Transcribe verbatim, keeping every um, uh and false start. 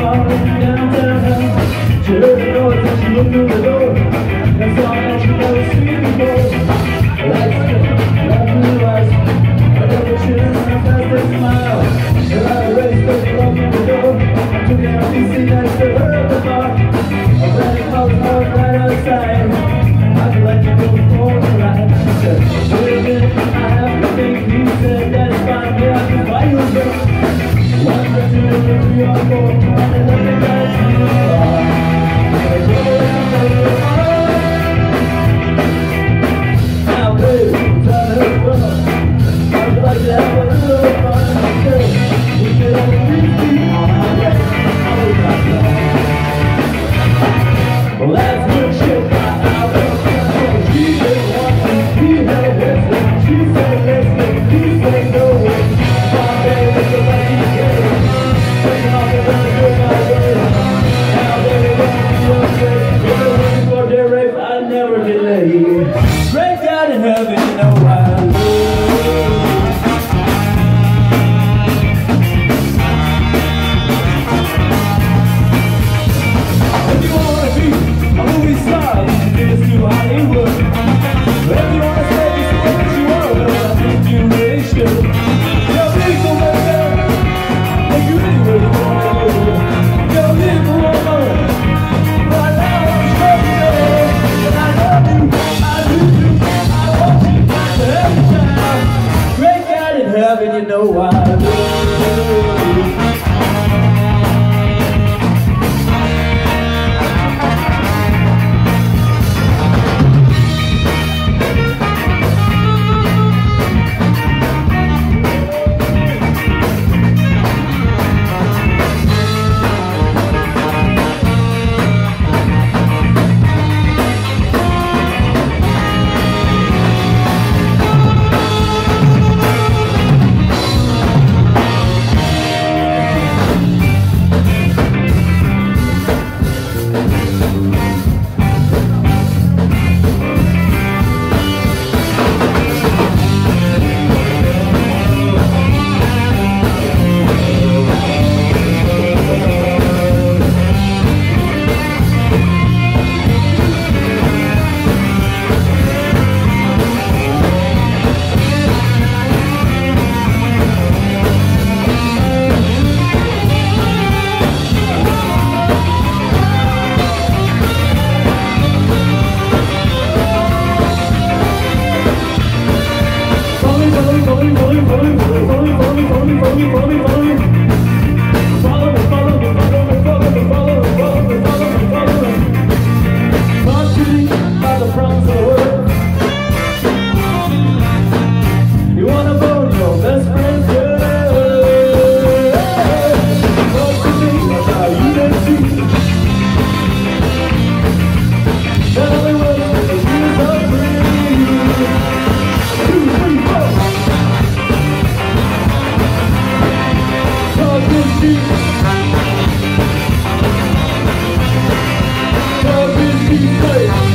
car downtown. She heard the noise and she looked through the door. That's all that she never seen before. Lights, light blue eyes, a double chin and a plastic smile. Her eyes raised up and opened the door. I took it out and see next to her at the bar. A brand new house parked right outside. I'd like to go for a ride. She said, wait a minute, I have to think. He said, that's fine, yeah, I can buy you a drink. One, two, three, or four, and then they got to the bar. They go around, they go around. Now, baby, tell her brother, I'd like to have a little fun. We get on the feet on my way. I was not done. Well, that's good shit. I was done. She said one thing, he had his one. She said let's go, he said no way. My baby, the lady gave. Taking off the rest of my way. Now, baby, don't be afraid. If you're looking for their rape, I never delay. Great God in heaven, you know I love you. If you wanna be a movie star, you should get us to Hollywood. If you wanna say what you want, well, I think you really should. You're beautiful, baby. If you really, really wanna go, you're beautiful, woman. Right now I'm struggling, and I love you, I do you, I want you every time. Great God in heaven, you know I love you. Hey!